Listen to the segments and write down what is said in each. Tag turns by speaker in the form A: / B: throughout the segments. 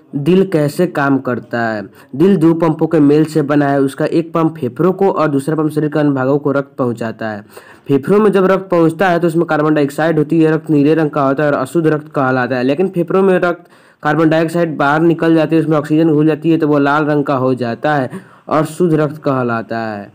A: दिल कैसे काम करता है? दिल दो पंपों के मेल से बना है। उसका एक पंप फेफड़ों को और दूसरा पंप शरीर के अन्य भागों को रक्त पहुंचाता है। फेफड़ों में जब रक्त पहुंचता है तो उसमें कार्बन डाइऑक्साइड होती है। रक्त नीले रंग का होता है और अशुद्ध रक्त कहलाता है। लेकिन फेफड़ों में रक्त कार्बन डाइऑक्साइड बाहर निकल जाती है, उसमें ऑक्सीजन घुल जाती है तो वो लाल रंग का हो जाता है और शुद्ध रक्त कहलाता है।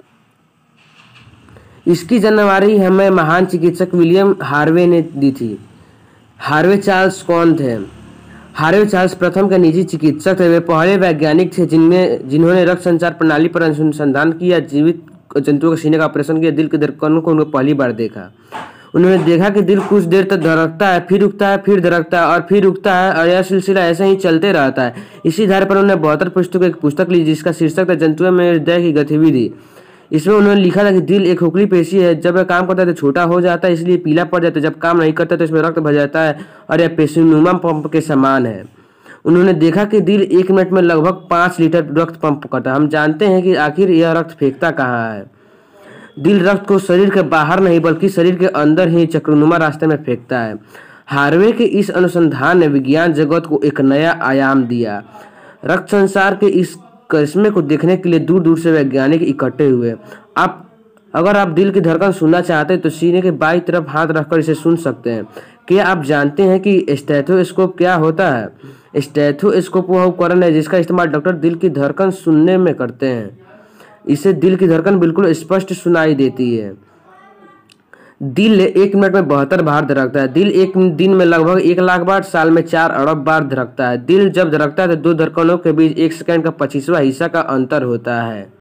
A: इसकी जानकारी हमें महान चिकित्सक विलियम हार्वे ने दी थी। हार्वे चार्ल्स कौन थे? हार्वे चार्ल्स प्रथम के निजी चिकित्सक थे। वे पहले वैज्ञानिक थे जिन्होंने रक्त संचार प्रणाली पर अनुसंधान किया, जीवित जंतुओं के सीने का ऑपरेशन किया, दिल के धड़कनों को उन्होंने पहली बार देखा। उन्होंने देखा कि दिल कुछ देर तक धड़कता है, फिर रुकता है, फिर धड़कता है और फिर रुकता है और यह सिलसिला ऐसे ही चलते रहता है। इसी आधार पर उन्होंने 72 पृष्ठों की एक पुस्तक ली जिसका शीर्षक था जंतुओं में हृदय की गतिविधि। इसमें उन्होंने लिखा था कि दिल एक खोखली पेशी है। जब यह काम करता है तो छोटा हो जाता है, इसलिए पीला पड़ जाता है। जब काम नहीं करता तो इसमें रक्त भर जाता है और यह पेशीनुमा पंप के समान है। उन्होंने देखा कि दिल 1 मिनट में लगभग 5 लीटर रक्त पंप करता है। हम जानते हैं कि आखिर यह रक्त फेंकता कहाँ है। दिल रक्त को शरीर के बाहर नहीं बल्कि शरीर के अंदर ही चक्रनुमा रास्ते में फेंकता है। हार्वे के इस अनुसंधान ने विज्ञान जगत को एक नया आयाम दिया। रक्त संसार के इस करिश्मे को देखने के लिए दूर दूर से वैज्ञानिक इकट्ठे हुए। आप अगर आप दिल की धड़कन सुनना चाहते हैं तो सीने के बाईं तरफ हाथ रखकर इसे सुन सकते हैं। क्या आप जानते हैं कि स्टेथोस्कोप क्या होता है? स्टेथोस्कोप वह उपकरण है जिसका इस्तेमाल डॉक्टर दिल की धड़कन सुनने में करते हैं। इससे दिल की धड़कन बिल्कुल स्पष्ट सुनाई देती है। दिल 1 मिनट में 72 बार धड़कता है। दिल एक दिन में लगभग 1 लाख बार, साल में 4 अरब बार धड़कता है। दिल जब धड़कता है तो दो धड़कनों के बीच 1 सेकंड का 25वां हिस्सा का अंतर होता है।